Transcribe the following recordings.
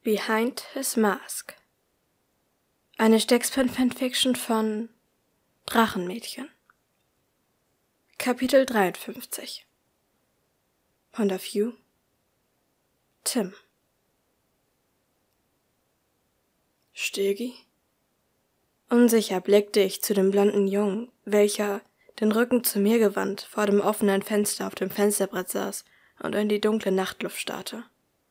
Behind His Mask. Eine Shakespeare-Fanfiction von Drachenmädchen. Kapitel 53. Point of View. Tim. Stegi? Unsicher blickte ich zu dem blonden Jungen, welcher, den Rücken zu mir gewandt, vor dem offenen Fenster auf dem Fensterbrett saß und in die dunkle Nachtluft starrte.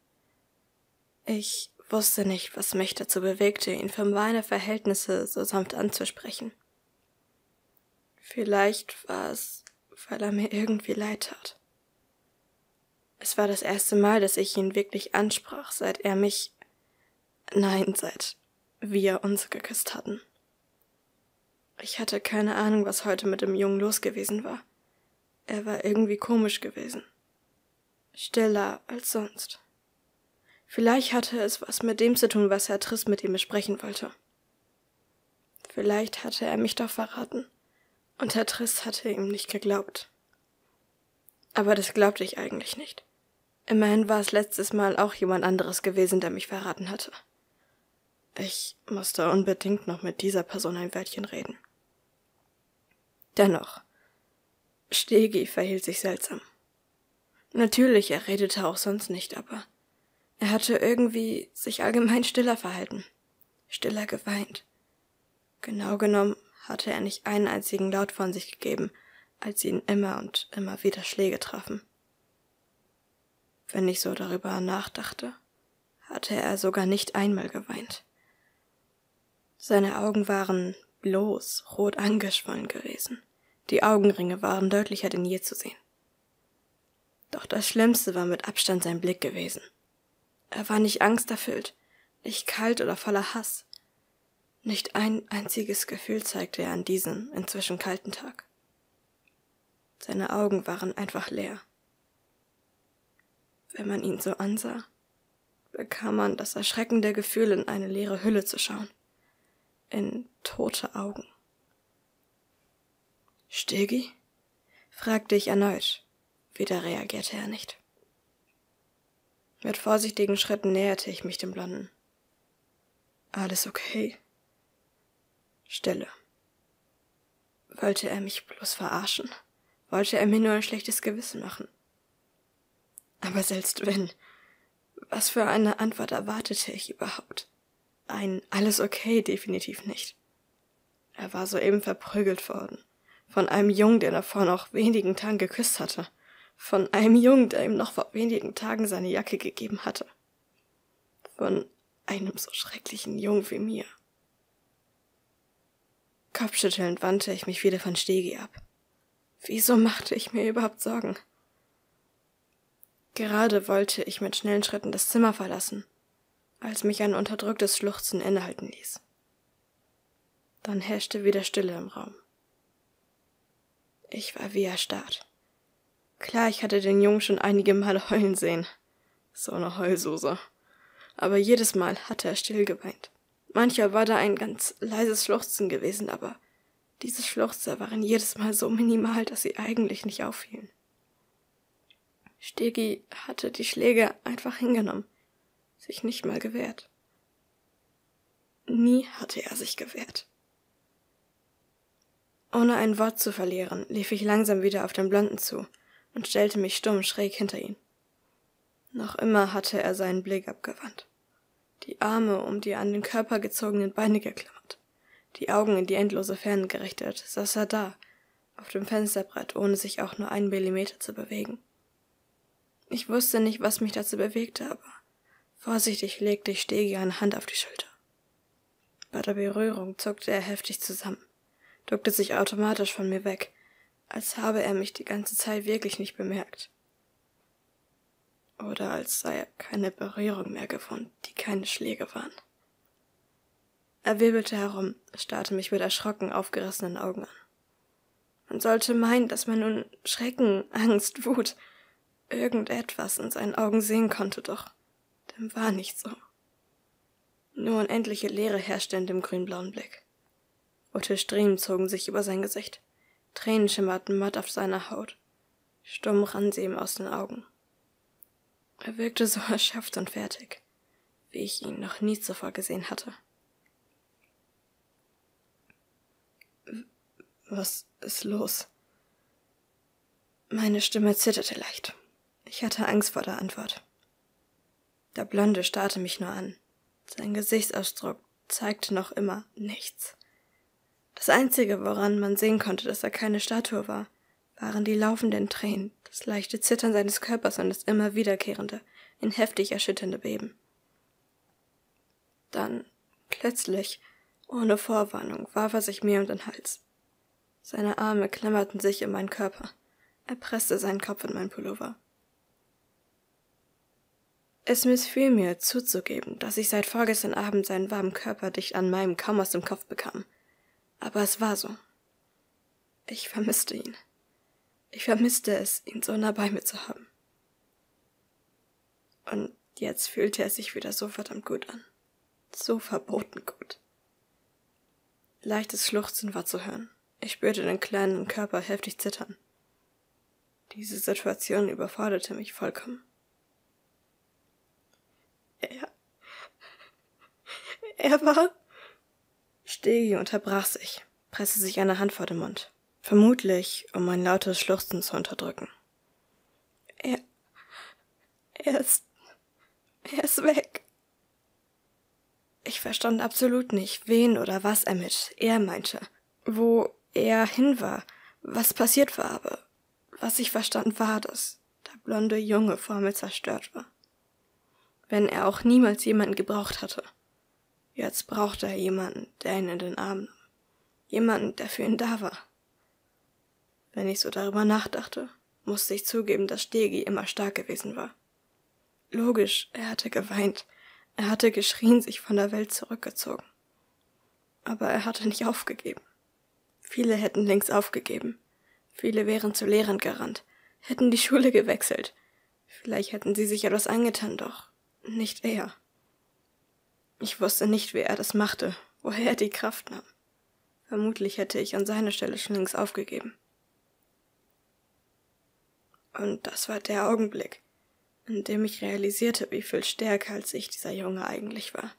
Ich wusste nicht, was mich dazu bewegte, ihn für meine Verhältnisse so sanft anzusprechen. Vielleicht war es, weil er mir irgendwie leid tat. Es war das erste Mal, dass ich ihn wirklich ansprach, seit wir uns geküsst hatten. Ich hatte keine Ahnung, was heute mit dem Jungen los gewesen war. Er war irgendwie komisch gewesen. Stiller als sonst. Vielleicht hatte es was mit dem zu tun, was Herr Triss mit ihm besprechen wollte. Vielleicht hatte er mich doch verraten, und Herr Triss hatte ihm nicht geglaubt. Aber das glaubte ich eigentlich nicht. Immerhin war es letztes Mal auch jemand anderes gewesen, der mich verraten hatte. Ich musste unbedingt noch mit dieser Person ein Wörtchen reden. Dennoch, Stegi verhielt sich seltsam. Natürlich, er redete auch sonst nicht, aber er hatte irgendwie sich allgemein stiller verhalten, stiller geweint. Genau genommen hatte er nicht einen einzigen Laut von sich gegeben, als ihn immer und immer wieder Schläge trafen. Wenn ich so darüber nachdachte, hatte er sogar nicht einmal geweint. Seine Augen waren bloß rot angeschwollen gewesen. Die Augenringe waren deutlicher denn je zu sehen. Doch das Schlimmste war mit Abstand sein Blick gewesen. Er war nicht angsterfüllt, nicht kalt oder voller Hass. Nicht ein einziges Gefühl zeigte er an diesem inzwischen kalten Tag. Seine Augen waren einfach leer. Wenn man ihn so ansah, bekam man das erschreckende Gefühl, in eine leere Hülle zu schauen. In tote Augen. »Stegi?« fragte ich erneut. Wieder reagierte er nicht. Mit vorsichtigen Schritten näherte ich mich dem Blonden. »Alles okay?« Stille. Wollte er mich bloß verarschen? Wollte er mir nur ein schlechtes Gewissen machen? Aber selbst wenn, was für eine Antwort erwartete ich überhaupt? Ein »Alles okay« definitiv nicht. Er war soeben verprügelt worden. Von einem Jungen, den er vor noch wenigen Tagen geküsst hatte. Von einem Jungen, der ihm noch vor wenigen Tagen seine Jacke gegeben hatte. Von einem so schrecklichen Jungen wie mir. Kopfschüttelnd wandte ich mich wieder von Stegi ab. Wieso machte ich mir überhaupt Sorgen? Gerade wollte ich mit schnellen Schritten das Zimmer verlassen, als mich ein unterdrücktes Schluchzen innehalten ließ. Dann herrschte wieder Stille im Raum. Ich war wie erstarrt. Klar, ich hatte den Jungen schon einige Male heulen sehen. So eine Heulsuse. Aber jedes Mal hatte er still geweint. Manchmal war da ein ganz leises Schluchzen gewesen, aber diese Schluchzer waren jedes Mal so minimal, dass sie eigentlich nicht auffielen. Stegi hatte die Schläge einfach hingenommen, sich nicht mal gewehrt. Nie hatte er sich gewehrt. Ohne ein Wort zu verlieren, lief ich langsam wieder auf den Blonden zu und stellte mich stumm schräg hinter ihn. Noch immer hatte er seinen Blick abgewandt, die Arme um die an den Körper gezogenen Beine geklammert, die Augen in die endlose Ferne gerichtet, saß er da, auf dem Fensterbrett, ohne sich auch nur einen Millimeter zu bewegen. Ich wusste nicht, was mich dazu bewegte, aber vorsichtig legte ich Stegi eine Hand auf die Schulter. Bei der Berührung zuckte er heftig zusammen, duckte sich automatisch von mir weg, als habe er mich die ganze Zeit wirklich nicht bemerkt. Oder als sei er keine Berührung mehr gewohnt, die keine Schläge waren. Er wirbelte herum, starrte mich mit erschrocken aufgerissenen Augen an. Man sollte meinen, dass man nun Schrecken, Angst, Wut, irgendetwas in seinen Augen sehen konnte, doch dem war nicht so. Nur unendliche Leere herrschte in dem grünblauen Blick. Rote Striemen zogen sich über sein Gesicht. Tränen schimmerten matt auf seiner Haut. Stumm rann sie ihm aus den Augen. Er wirkte so erschöpft und fertig. wie ich ihn noch nie zuvor gesehen hatte. »Was ist los?« Meine Stimme zitterte leicht. Ich hatte Angst vor der Antwort. Der Blonde starrte mich nur an. Sein Gesichtsausdruck zeigte noch immer nichts. Das Einzige, woran man sehen konnte, dass er keine Statue war, waren die laufenden Tränen, das leichte Zittern seines Körpers und das immer wiederkehrende, ihn heftig erschütternde Beben. Dann, plötzlich, ohne Vorwarnung, warf er sich mir um den Hals. Seine Arme klammerten sich um meinen Körper. Er presste seinen Kopf in meinen Pullover. Es missfiel mir, zuzugeben, dass ich seit vorgestern Abend seinen warmen Körper dicht an meinem kaum aus dem Kopf bekam. Aber es war so. Ich vermisste ihn. Ich vermisste es, ihn so nah bei mir zu haben. Und jetzt fühlte er sich wieder so verdammt gut an. So verboten gut. Leichtes Schluchzen war zu hören. Ich spürte den kleinen Körper heftig zittern. Diese Situation überforderte mich vollkommen. Er war... Stegi unterbrach sich, presste sich eine Hand vor den Mund. Vermutlich, um ein lautes Schluchzen zu unterdrücken. Er ist weg. Ich verstand absolut nicht, wen oder was er mit er meinte, wo er hin war, was passiert war, aber was ich verstand war, dass der blonde Junge vor mir zerstört war. Wenn er auch niemals jemanden gebraucht hatte. Jetzt brauchte er jemanden, der ihn in den Arm nahm. Jemanden, der für ihn da war. Wenn ich so darüber nachdachte, musste ich zugeben, dass Stegi immer stark gewesen war. Logisch, er hatte geweint, er hatte geschrien, sich von der Welt zurückgezogen. Aber er hatte nicht aufgegeben. Viele hätten längst aufgegeben. Viele wären zu Lehrern gerannt, hätten die Schule gewechselt. Vielleicht hätten sie sich etwas angetan, doch nicht er. Ich wusste nicht, wie er das machte, woher er die Kraft nahm. Vermutlich hätte ich an seiner Stelle schon längst aufgegeben. Und das war der Augenblick, in dem ich realisierte, wie viel stärker als ich dieser Junge eigentlich war.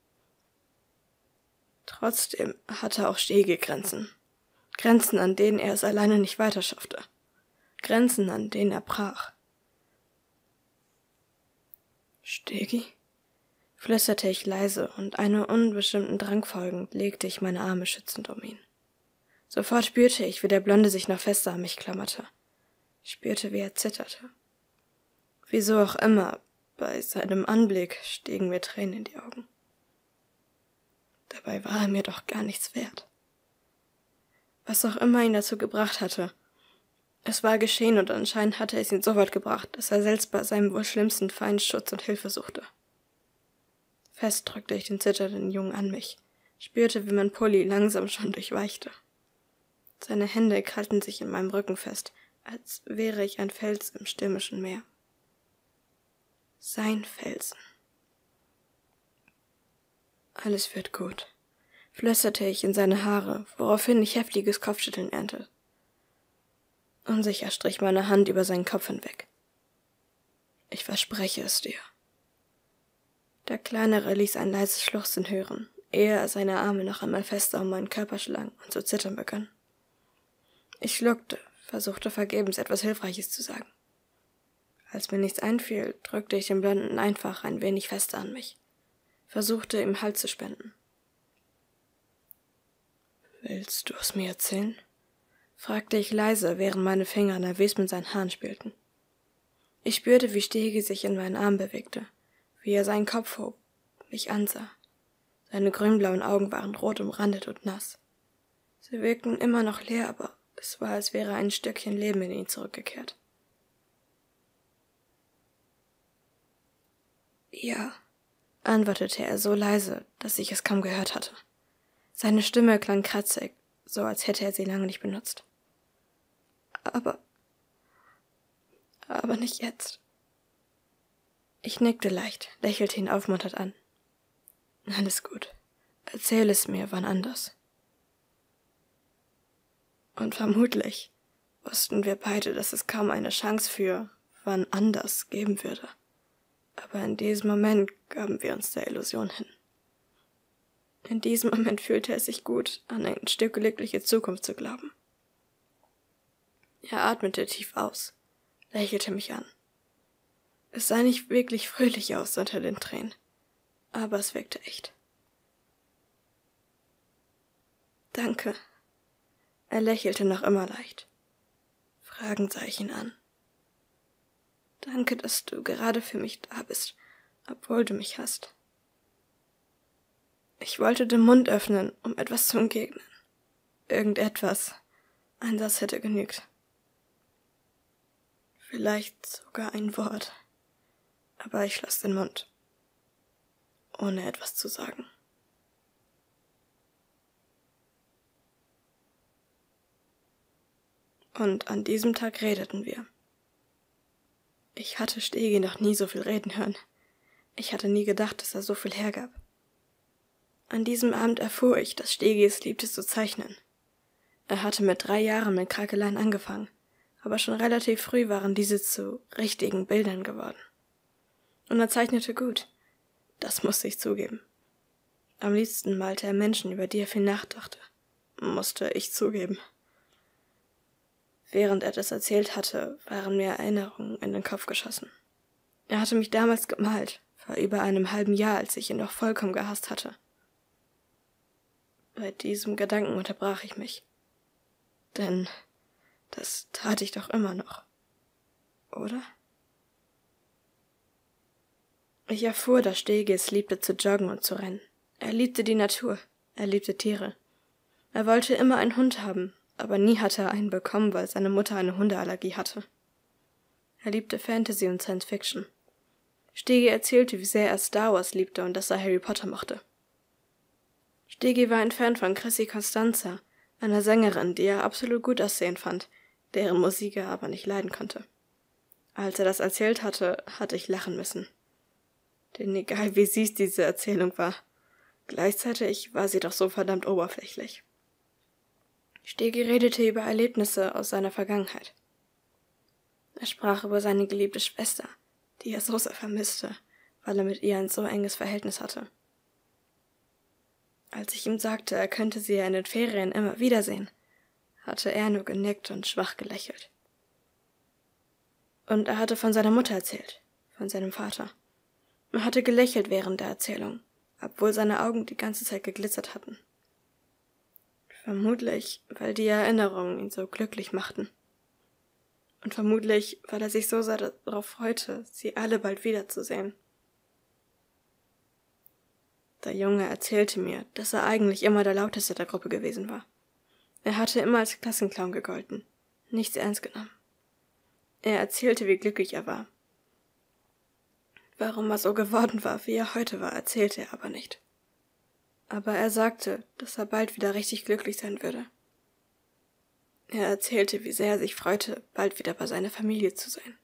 Trotzdem hatte auch Stegi Grenzen. Grenzen, an denen er es alleine nicht weiterschaffte. Grenzen, an denen er brach. »Stegi?« flüsterte ich leise, und einem unbestimmten Drang folgend legte ich meine Arme schützend um ihn. Sofort spürte ich, wie der Blonde sich noch fester an mich klammerte. Ich spürte, wie er zitterte. Wieso auch immer, bei seinem Anblick stiegen mir Tränen in die Augen. Dabei war er mir doch gar nichts wert. Was auch immer ihn dazu gebracht hatte, es war geschehen und anscheinend hatte es ihn so weit gebracht, dass er selbst bei seinem wohl schlimmsten Feind Schutz und Hilfe suchte. Fest drückte ich den zitternden Jungen an mich, spürte, wie mein Pulli langsam schon durchweichte. Seine Hände krallten sich in meinem Rücken fest, als wäre ich ein Fels im stürmischen Meer. Sein Felsen. »Alles wird gut«, flüsterte ich in seine Haare, woraufhin ich heftiges Kopfschütteln ernte. Unsicher strich meine Hand über seinen Kopf hinweg. »Ich verspreche es dir.« Der Kleinere ließ ein leises Schluchzen hören, ehe er seine Arme noch einmal fester um meinen Körper schlang und zu zittern begann. Ich schluckte, versuchte vergebens etwas Hilfreiches zu sagen. Als mir nichts einfiel, drückte ich den Blonden einfach ein wenig fester an mich, versuchte ihm Halt zu spenden. »Willst du es mir erzählen?« fragte ich leise, während meine Finger nervös mit seinen Haaren spielten. Ich spürte, wie Stegi sich in meinen Arm bewegte, wie er seinen Kopf hob, mich ansah. Seine grünblauen Augen waren rot umrandet und nass. Sie wirkten immer noch leer, aber es war, als wäre ein Stückchen Leben in ihn zurückgekehrt. »Ja«, antwortete er so leise, dass ich es kaum gehört hatte. Seine Stimme klang kratzig, so als hätte er sie lange nicht benutzt. Aber nicht jetzt.« Ich nickte leicht, lächelte ihn aufmunternd an. »Alles gut. Erzähl es mir wann anders.« Und vermutlich wussten wir beide, dass es kaum eine Chance für wann anders geben würde. aber in diesem Moment gaben wir uns der Illusion hin. In diesem Moment fühlte es sich gut, an ein Stück glückliche Zukunft zu glauben. Er atmete tief aus, lächelte mich an. Es sah nicht wirklich fröhlich aus unter den Tränen, aber es wirkte echt. »Danke.« Er lächelte noch immer leicht. Fragend sah ich ihn an. »Danke, dass du gerade für mich da bist, obwohl du mich hasst.« Ich wollte den Mund öffnen, um etwas zu entgegnen. Irgendetwas. Ein Satz hätte genügt. Vielleicht sogar ein Wort. Aber ich schloss den Mund, ohne etwas zu sagen. Und an diesem Tag redeten wir. Ich hatte Stegi noch nie so viel reden hören. Ich hatte nie gedacht, dass er so viel hergab. An diesem Abend erfuhr ich, dass Stegi es liebte zu zeichnen. Er hatte mit 3 Jahren mit Krakeleien angefangen, aber schon relativ früh waren diese zu richtigen Bildern geworden. Und er zeichnete gut. Das musste ich zugeben. Am liebsten malte er Menschen, über die er viel nachdachte. Musste ich zugeben. Während er das erzählt hatte, waren mir Erinnerungen in den Kopf geschossen. Er hatte mich damals gemalt, vor über einem halben Jahr, als ich ihn noch vollkommen gehasst hatte. Bei diesem Gedanken unterbrach ich mich. Denn das tat ich doch immer noch. Oder? Ich erfuhr, dass Stegi es liebte zu joggen und zu rennen. Er liebte die Natur. Er liebte Tiere. Er wollte immer einen Hund haben, aber nie hatte er einen bekommen, weil seine Mutter eine Hundeallergie hatte. Er liebte Fantasy und Science Fiction. Stegi erzählte, wie sehr er Star Wars liebte und dass er Harry Potter mochte. Stegi war ein Fan von Chrissy Constanza, einer Sängerin, die er absolut gut aussehen fand, deren Musik er aber nicht leiden konnte. Als er das erzählt hatte, hatte ich lachen müssen. Denn egal wie süß diese Erzählung war, gleichzeitig war sie doch so verdammt oberflächlich. Stegi redete über Erlebnisse aus seiner Vergangenheit. Er sprach über seine geliebte Schwester, die er so sehr vermisste, weil er mit ihr ein so enges Verhältnis hatte. Als ich ihm sagte, er könnte sie ja in den Ferien immer wiedersehen, hatte er nur genickt und schwach gelächelt. Und er hatte von seiner Mutter erzählt, von seinem Vater. Er hatte gelächelt während der Erzählung, obwohl seine Augen die ganze Zeit geglitzert hatten. Vermutlich, weil die Erinnerungen ihn so glücklich machten. Und vermutlich, weil er sich so sehr darauf freute, sie alle bald wiederzusehen. Der Junge erzählte mir, dass er eigentlich immer der Lauteste der Gruppe gewesen war. Er hatte immer als Klassenclown gegolten, nichts ernst genommen. Er erzählte, wie glücklich er war. Warum er so geworden war, wie er heute war, erzählte er aber nicht. Aber er sagte, dass er bald wieder richtig glücklich sein würde. Er erzählte, wie sehr er sich freute, bald wieder bei seiner Familie zu sein.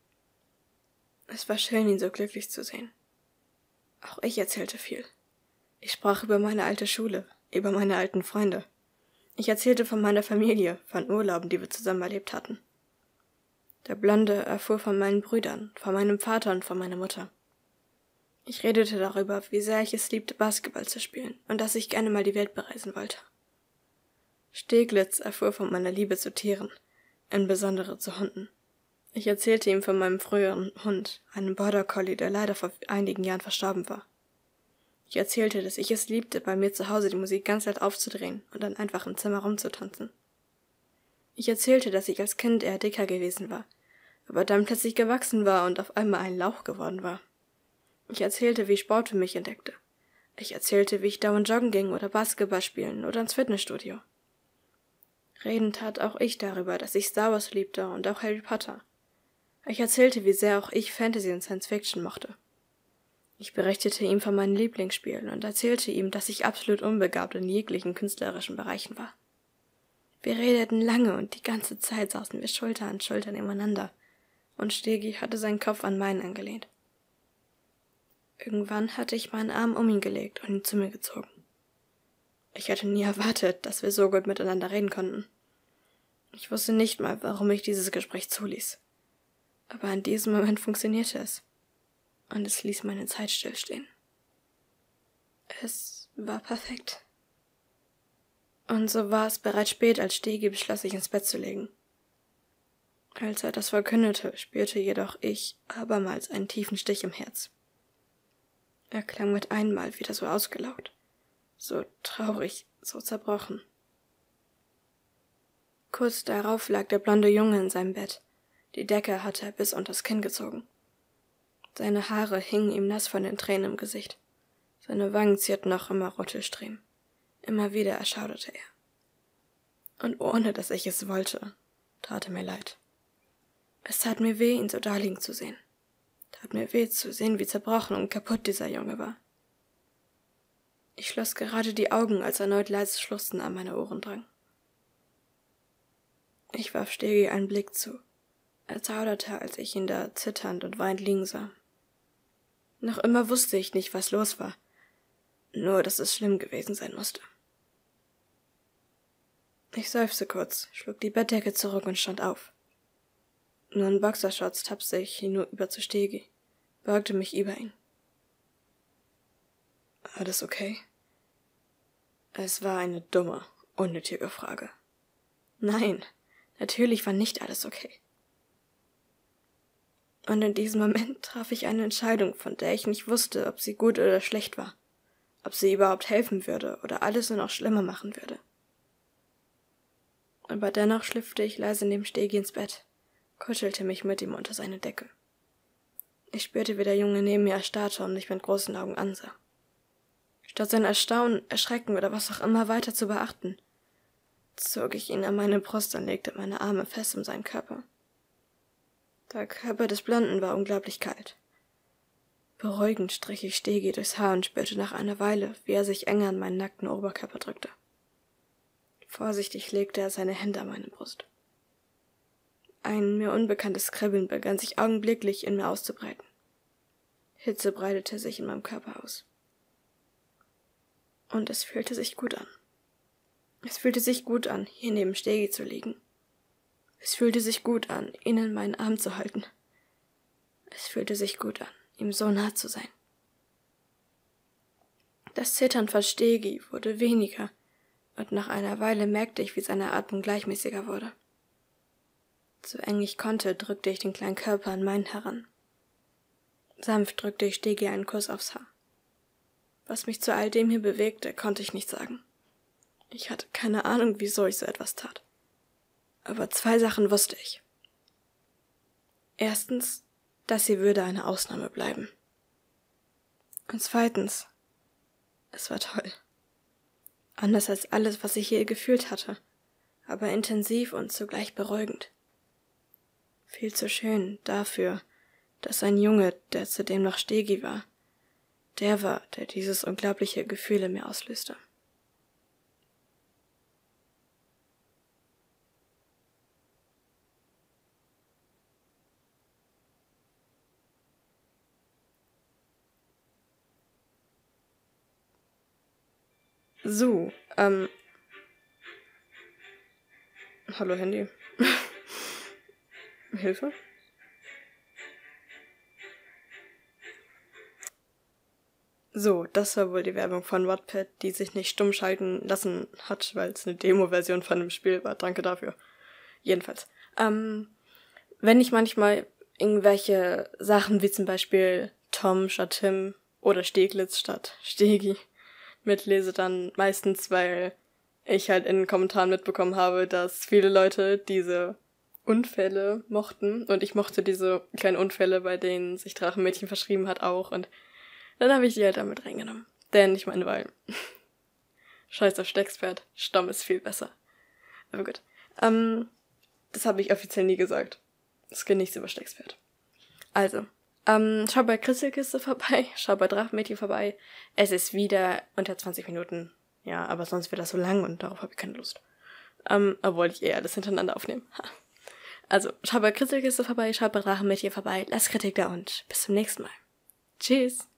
Es war schön, ihn so glücklich zu sehen. Auch ich erzählte viel. Ich sprach über meine alte Schule, über meine alten Freunde. Ich erzählte von meiner Familie, von Urlauben, die wir zusammen erlebt hatten. Der Blonde erfuhr von meinen Brüdern, von meinem Vater und von meiner Mutter. Ich redete darüber, wie sehr ich es liebte, Basketball zu spielen und dass ich gerne mal die Welt bereisen wollte. Steglitz erfuhr von meiner Liebe zu Tieren, insbesondere zu Hunden. Ich erzählte ihm von meinem früheren Hund, einem Border Collie, der leider vor einigen Jahren verstorben war. Ich erzählte, dass ich es liebte, bei mir zu Hause die Musik ganz laut aufzudrehen und dann einfach im Zimmer rumzutanzen. Ich erzählte, dass ich als Kind eher dicker gewesen war, aber dann plötzlich gewachsen war und auf einmal ein Lauch geworden war. Ich erzählte, wie ich Sport für mich entdeckte. Ich erzählte, wie ich dauernd joggen ging oder Basketball spielen oder ins Fitnessstudio. Reden tat auch ich darüber, dass ich Star Wars liebte und auch Harry Potter. Ich erzählte, wie sehr auch ich Fantasy und Science Fiction mochte. Ich berichtete ihm von meinen Lieblingsspielen und erzählte ihm, dass ich absolut unbegabt in jeglichen künstlerischen Bereichen war. Wir redeten lange und die ganze Zeit saßen wir Schulter an Schulter nebeneinander und Stegi hatte seinen Kopf an meinen angelehnt. Irgendwann hatte ich meinen Arm um ihn gelegt und ihn zu mir gezogen. Ich hatte nie erwartet, dass wir so gut miteinander reden konnten. Ich wusste nicht mal, warum ich dieses Gespräch zuließ. Aber in diesem Moment funktionierte es. und es ließ meine Zeit stillstehen. Es war perfekt. Und so war es bereits spät, als Stegi beschloss, sich ins Bett zu legen. Als er das verkündete, spürte jedoch ich abermals einen tiefen Stich im Herz. Er klang mit einmal wieder so ausgelaugt, so traurig, so zerbrochen. Kurz darauf lag der blonde Junge in seinem Bett. Die Decke hatte er bis unters Kinn gezogen. Seine Haare hingen ihm nass von den Tränen im Gesicht. Seine Wangen zierten noch immer rote Striemen. Immer wieder erschauderte er. Und ohne, dass ich es wollte, tat er mir leid. Es tat mir weh, ihn so daliegen zu sehen. Tat mir weh, zu sehen, wie zerbrochen und kaputt dieser Junge war. Ich schloss gerade die Augen, als erneut leises Schluchzen an meine Ohren drang. Ich warf Stegi einen Blick zu. Er zauderte, als ich ihn da zitternd und weinend liegen sah. Noch immer wusste ich nicht, was los war. Nur, dass es schlimm gewesen sein musste. Ich seufzte kurz, schlug die Bettdecke zurück und stand auf. Nur in Boxershorts tapste ich hinüber zu Stegi, beugte mich über ihn. Alles okay? Es war eine dumme, unnötige Frage. Nein, natürlich war nicht alles okay. Und in diesem Moment traf ich eine Entscheidung, von der ich nicht wusste, ob sie gut oder schlecht war, ob sie überhaupt helfen würde oder alles nur noch schlimmer machen würde. Aber dennoch schlüpfte ich leise neben Stegi ins Bett, kuschelte mich mit ihm unter seine Decke. Ich spürte, wie der Junge neben mir erstarrte und mich mit großen Augen ansah. Statt sein Erstaunen, Erschrecken oder was auch immer weiter zu beachten, zog ich ihn an meine Brust und legte meine Arme fest um seinen Körper. Der Körper des Blonden war unglaublich kalt. Beruhigend strich ich Stegi durchs Haar und spürte nach einer Weile, wie er sich enger an meinen nackten Oberkörper drückte. Vorsichtig legte er seine Hände an meine Brust. Ein mir unbekanntes Kribbeln begann sich augenblicklich in mir auszubreiten. Hitze breitete sich in meinem Körper aus. Und es fühlte sich gut an. Es fühlte sich gut an, hier neben Stegi zu liegen. Es fühlte sich gut an, ihn in meinen Arm zu halten. Es fühlte sich gut an, ihm so nah zu sein. Das Zittern von Stegi wurde weniger, und nach einer Weile merkte ich, wie seine Atmung gleichmäßiger wurde. So eng ich konnte, drückte ich den kleinen Körper an meinen heran. Sanft drückte ich Stegi einen Kuss aufs Haar. Was mich zu all dem hier bewegte, konnte ich nicht sagen. Ich hatte keine Ahnung, wieso ich so etwas tat. Aber 2 Sachen wusste ich. Erstens, das hier würde eine Ausnahme bleiben. Und zweitens, es war toll. Anders als alles, was ich je gefühlt hatte, aber intensiv und zugleich beruhigend. Viel zu schön dafür, dass ein Junge, der zudem noch Stegi war, der war, der dieses unglaubliche Gefühl in mir auslöste. So, hallo Handy. Hilfe? So, das war wohl die Werbung von Wattpad, die sich nicht stumm schalten lassen hat, weil es eine Demo-Version von dem Spiel war. Danke dafür. Jedenfalls. Wenn ich manchmal irgendwelche Sachen wie zum Beispiel Tom statt Tim oder Steglitz statt Stegi mitlese, dann meistens, weil ich halt in den Kommentaren mitbekommen habe, dass viele Leute diese Unfälle mochten und ich mochte diese kleinen Unfälle, bei denen sich Drachenmädchen verschrieben hat, auch, und dann habe ich die halt damit reingenommen. Denn ich meine, weil Scheiß auf Steckspferd, Stamm ist viel besser. Aber gut. Das habe ich offiziell nie gesagt. Es geht nichts über Steckspferd. Also, schau bei Kristelkiste vorbei, schau bei Drachenmädchen vorbei. Es ist wieder unter 20 Minuten. Ja, aber sonst wird das so lang und darauf habe ich keine Lust. Obwohl ich alles hintereinander aufnehme. Also, schau bei Kristelkiste vorbei, schau bei Drachenmädchen vorbei, lass Kritik da und bis zum nächsten Mal. Tschüss!